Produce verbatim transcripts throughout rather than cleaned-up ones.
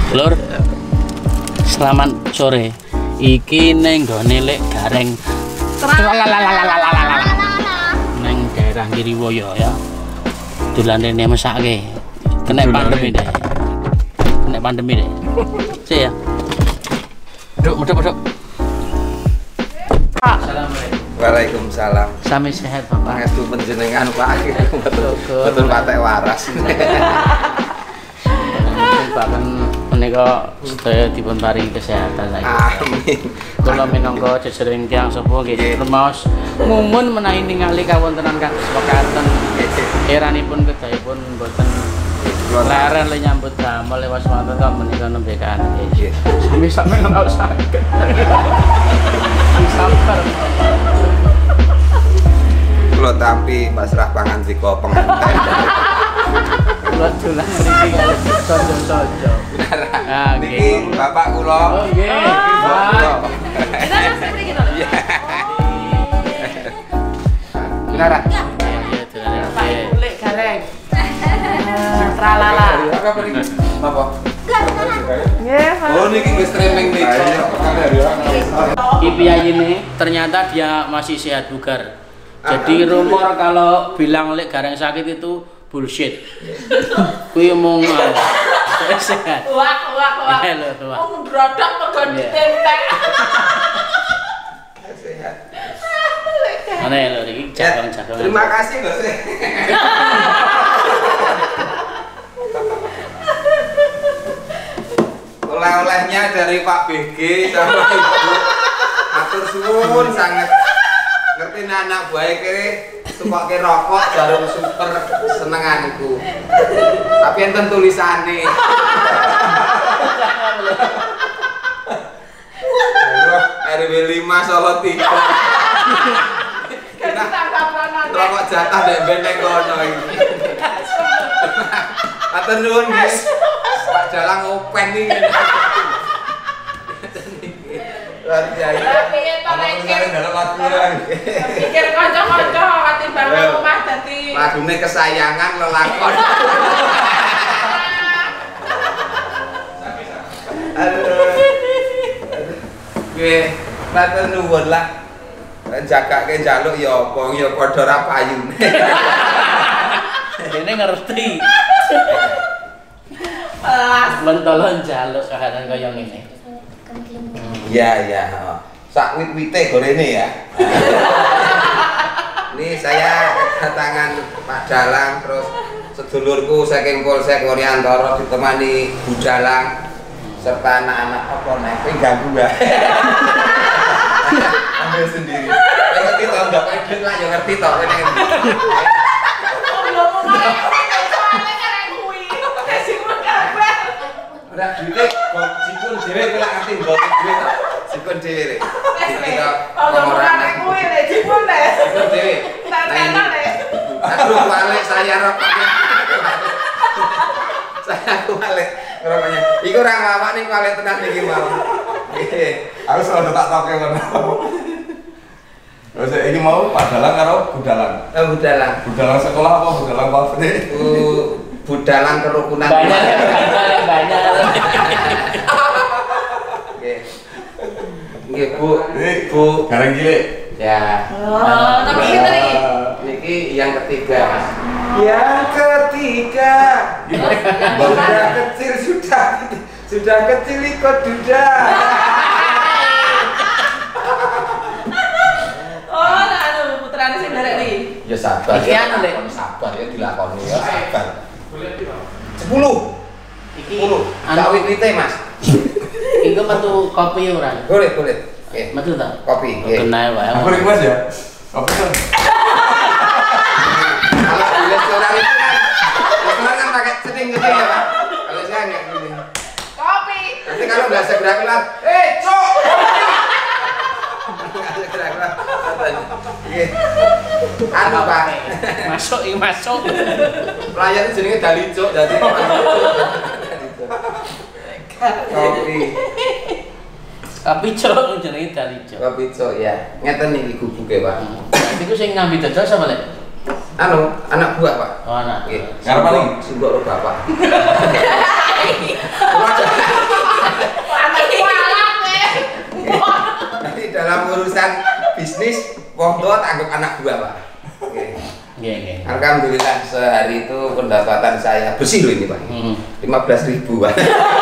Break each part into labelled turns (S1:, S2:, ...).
S1: Lur, selamat sore. Iki neng gone lek gareng. Neng daerah Ngiriwoyo ya. Dolan rene mesake. Kena pandemi deh. Kena pandemi deh. Sih ya. Duk, medok, medok. Assalamualaikum.
S2: Waalaikumsalam.
S1: Sami sehat Bapak.
S2: Ngastu panjenengan Pak. Betul betul patek waras.
S1: Bahkan menika sedaya dipun paringi kesehatan saiki.
S2: Amin.
S1: Kula minangka jejering tiyang sepuh nggih rumaos mumun menawi ningali kawontenan kados mekaten. Eranipun kedahipun mboten leren le nyambut damel lewas wonten kok menika nembe kan. Nggih. Sami sampeyan ora saged. Sabar.
S2: Kula tampi pasrah pangandika penganten.
S1: Kula dolan mriki kali sojo-sojo.
S2: Ah, niki bapak kula.
S1: Oh nggih.
S2: Bapak.
S3: Kita masak mriki to lho.
S2: Benar.
S1: Iya, dolan
S3: Pak kulit gareng. Tralala.
S2: Apa mriki? Napa?
S3: Nggih, Pak.
S2: Oh niki wis streaming nih.
S1: Ki piyayine ternyata dia masih sehat bugar. Jadi rumor kalau bilang lek gareng sakit itu bullshit. Kuwi omong sehat.
S3: Wak wak wak.
S1: Halo, wak.
S3: Oh ngrodok mergo ditemtek.
S2: Sehat.
S1: Mana lho iki jagang-jagang.
S2: Terima kasih Mbak. Oleh-olehnya dari Pak B G sama Ibu. Atur suwun sangat. Ngerti anak baik kiri tukokke rokok jarum super senenganku. Tapi enten tulisane. R W lima Solo tiga. Kita rokok jatah ndek benteng kono iki. Atur nuwun nggih. Pak Jalang open iki. Luar biasa.
S3: Piye to lek
S2: Dalam aturan.
S3: pikir kanca-kanca katimbang omah dadi
S2: Lagune kesayangan lelakon. Aduh. Oke, matur nuwun lah. Jagake njaluk ya apa ya padha ra payune.
S1: Dene ngerti.
S3: pelas.
S1: Mentolon jaluk kahanan kaya ngene.
S2: Iya, iya. Sak wit-wite gorene ya. Ini saya kedatangan Pak Dalang terus sedulurku saking Polsek Woryantoro ditemani Bu Dalang serta anak-anak apa nek kowe ganggu ya. Ambil sendiri. Kowe ngerti to ndak pede lah ya ngerti to kene.
S3: Oh lho mulai soalnya karek kuwi. Sing kabeh.
S2: Ora duite kok sikun dhewe kowe lak ngerti mbok duit to. Sikun dhewe. Kita
S3: Oh mulai kuwi lek jipun lek.
S2: sikun dhewe.
S3: Tata lek.
S2: Aduh balik saya rokoknya. Saya balik rokoknya. Iku ora ngawak ning balik tenan iki mau. Nggih.
S4: Aku selalu tak toke ngono. Terus ini mau Pak Dalang karo Bu Dalang.
S2: Eh budalang.
S4: Bu Dalang sekolah apa Bu Dalang pabrik?
S2: Bu budalang kerukunan.
S1: Banyak banyak banyak.
S2: Nggih. Nggih Bu.
S4: Ini
S2: Bu.
S4: gareng cilik.
S2: Ya.
S3: Oh, tapi kita iki.
S2: Niki yang ketiga, Mas. Yang ketiga. Sudah kecil sudah sudah kecil ikut duda.
S3: Oh, nah anu putrane sing derek iki.
S2: Ya sabar.
S1: Iki anu, Dek.
S2: Sabar ya dilakoni ya sabar. sepuluh.
S1: Iki
S2: sepuluh.
S1: anu
S2: Tak wit-wite, Mas.
S1: iku metu kopi ora?
S2: Boleh, boleh. Oke.
S1: Metu ta?
S2: Kopi. Oke.
S1: Kenae wae.
S4: Aku request ya. Apa tuh?
S2: Kalau di restoran itu kan restoran kan pakai setting gitu ya, Pak. Kalau saya nggak gini.
S3: Kopi.
S2: Nanti kalau nggak segera kelar, eh, cok. Nggak segera kelar. Oke. Anu, Pak.
S1: Masuk iki masuk.
S2: Pelayan itu jenenge dalico, jadi kopi.
S1: Kopi cok jenenge dalico.
S2: Kopi cok ya. Ngeten niki gubuke, Pak.
S1: Iku sing ngambil dodol sama lek?
S2: Anu, anak buah, Pak.
S1: Oh, anak.
S2: Nggih.
S4: Ngarep paling?
S2: Sunduk ro bapak. Kula anggap anak buah Pak. Oke.
S1: Nggih, nggih.
S2: Alhamdulillah sehari itu pendapatan saya bersih loh ini Pak.
S1: Hmm.
S2: lima belas ribu Pak.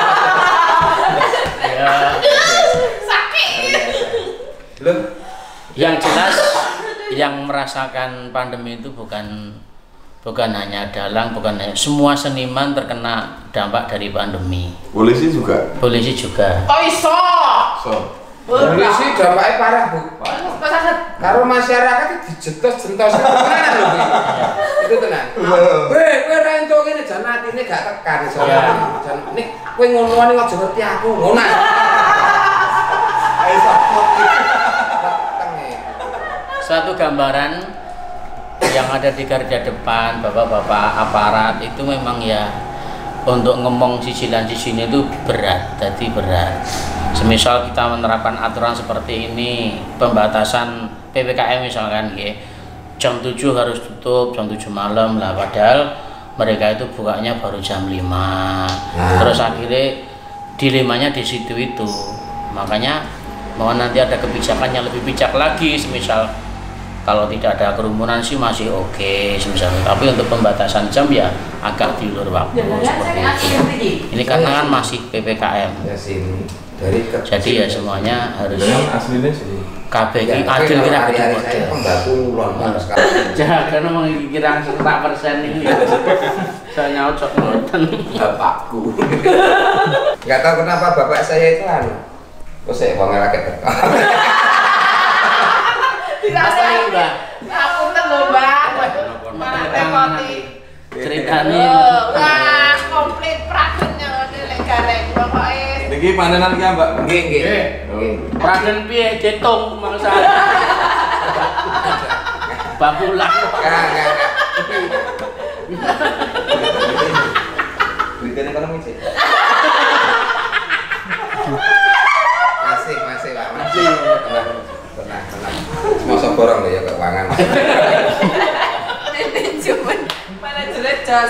S1: Ya,
S3: Sakit.
S2: Loh,
S1: yang jelas yang merasakan pandemi itu bukan bukan hanya dalang, bukan hanya semua seniman terkena dampak dari pandemi.
S4: Polisi juga.
S1: Polisi juga.
S3: Kok iso?
S4: So.
S2: polisi dampaknya parah Bu.
S3: Kok sakit?
S2: Karo masyarakat itu dijetos jentos tenan lho Bu. Itu tenan. Weh, kowe ra entuk ngene jan atine gak tekan iso.
S1: Iya.
S2: Jan nek kowe ngono-ngono aja ngerti aku, ngono. Ayo support.
S1: Suatu gambaran yang ada di garda depan bapak-bapak aparat itu memang ya untuk ngomong cicilan-cicilan itu berat, jadi berat. Semisal kita menerapkan aturan seperti ini, pembatasan P P K M misalkan ya, jam tujuh harus tutup, jam tujuh malam lah, padahal mereka itu bukanya baru jam lima.
S2: Nah.
S1: Terus akhirnya dilemanya di situ itu. Makanya mohon nanti ada kebijakan yang lebih bijak lagi, semisal kalau tidak ada kerumunan sih masih oke, okay, misalnya. Tapi untuk pembatasan jam ya agak diulur waktu seperti itu. Ini karena kan masih P P K M.
S2: Ya sini dari kecil.
S1: Jadi ya semuanya harus
S4: Yang aslinya sih.
S1: K B I adil kira
S2: hari-hari saya pembantu ulon Pak sekarang.
S1: Jangan mengkira sekitar persen ini. Saya nyocok ngoten.
S2: Bapakku. Enggak tahu kenapa bapak saya itu anu. Kok saya wong rakyat teko.
S1: Apa ini, Mbak?
S3: Aku lho, Mbak. Malah repoti.
S1: Ceritanya
S3: Wah, komplit pragennya lek gareng pokoke.
S4: Niki panenan ki Mbak.
S2: Nggih, nggih.
S4: Oh.
S1: Pragen piye cetung mangsa. Bakulah.
S2: Enggak, enggak, enggak. Berita ekonomi sih. Masih, masih Pak, masih. Tenang, tenang, tenang. Mosok borong lho ya keuangan.
S3: Ini cuman mana jelek jos.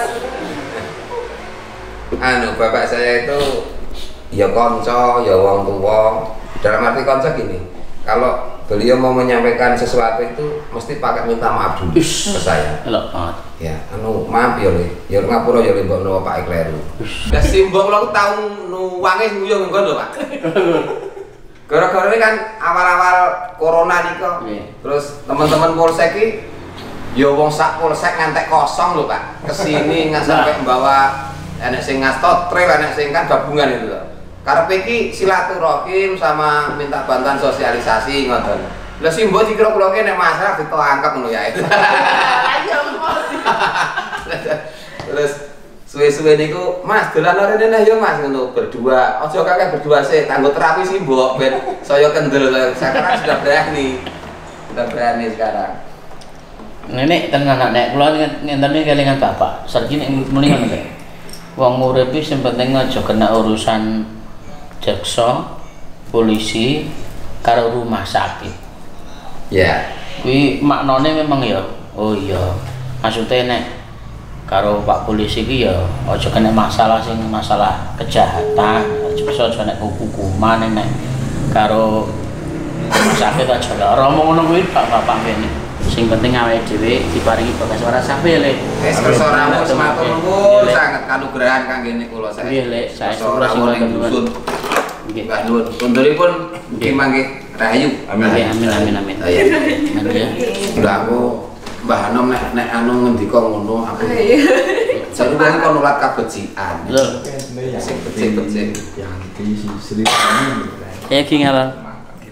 S2: Anu, bapak saya itu ya konco, ya wong tua. Dalam arti konco gini, kalau beliau mau menyampaikan sesuatu itu mesti pakai minta maaf dulu ke saya.
S1: Elok banget.
S2: Ya, anu maaf ya le, ya ngapura ya le mbok no Pak Ikleru. Lah simbok kula tau nuwange nguyuh nggon lho Pak. Gara-gara ini kan awal-awal corona nih kok.
S1: Iya.
S2: Terus teman-teman polsek ki ya wong sak polsek ngantek kosong lho Pak. Kesini nggak sampai membawa enek sing ngastot trail, enek sing kan gabungan itu loh. Karepe iki silaturahim sama minta bantuan sosialisasi ngoten. Lah simbok dikira-kira nek masalah ditangkap ngono ya.
S3: Ayo emosi.
S2: Terus suwe-suwe niku, Mas dolan rene nah ya Mas ngono berdua. Aja kakek berdua sih, tanggo terapi simbok ben saya kendel. Sekarang sudah berani. Sudah berani sekarang.
S1: Nenek tenan nek kula ngenteni kelingan bapak. Sarjine muni ngono kok. Wong urip iki sing penting aja kena urusan jaksa, polisi karo rumah sakit.
S2: Ya.
S1: Kuwi maknane memang ya. Oh iya. Maksudnya nek karo Pak Polisi iki ya aja kena masalah sing masalah kejahatan, aja aja nek hukuman nek karo rumah sakit aja lara ngono kuwi bapak-bapak ngene. Sing penting awake dhewe diparingi bagas ora sampe le.
S2: Wis kersa ramus matur nuwun sanget kanugrahan kanggene kula saya.
S1: Nggih le, saya
S2: ora
S1: sing
S2: ning dusun.
S1: Nggih.
S2: Mbah nuwun. Punduripun nggih mangke rahayu.
S4: Amin.
S1: Amin amin amin amin.
S2: Ayo.
S1: Amin ya.
S2: Udah aku Mbah Anom nek nek anu ngendika ngono aku. Saya kan kon nulat kabecikan.
S1: Lho,
S2: Sing becik-becik.
S4: Yang di Sri ini.
S1: ya ki ngalor.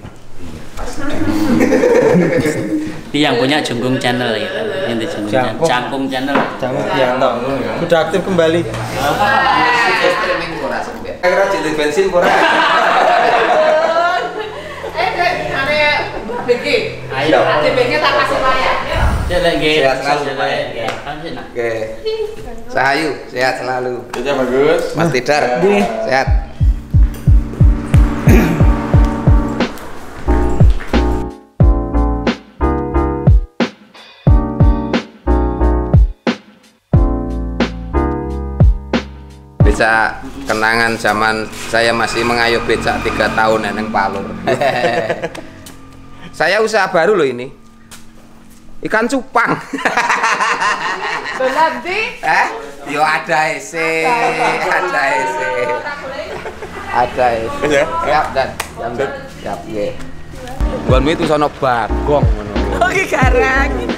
S1: Ini yang punya Jungkung Channel ya. Ini Jungkung Channel. Cangkung Channel.
S5: Jangan Pianto. Sudah aktif kembali.
S2: Streaming ora sampe. Kira jadi bensin ora.
S3: Eh, dek, ane B G.
S1: Ayo.
S3: Ade B G tak kasih layar.
S1: Jelek nggih.
S2: Sehat selalu, Pak.
S1: Ya, kan sih nak.
S2: Oke. Sahayu, sehat selalu.
S4: Kerja bagus.
S2: Mas Tidar, sehat. Becak kenangan zaman saya masih mengayuh becak tiga tahun neng Palur. Saya usaha baru loh ini. Ikan cupang.
S3: Dolan di?
S2: Eh, yo ada ese, ada ese. Ada ese.
S4: Ya.
S2: Siap dan siap. Siap nggih. Nggonmu itu sono bagong ngono.
S3: Oke, garang.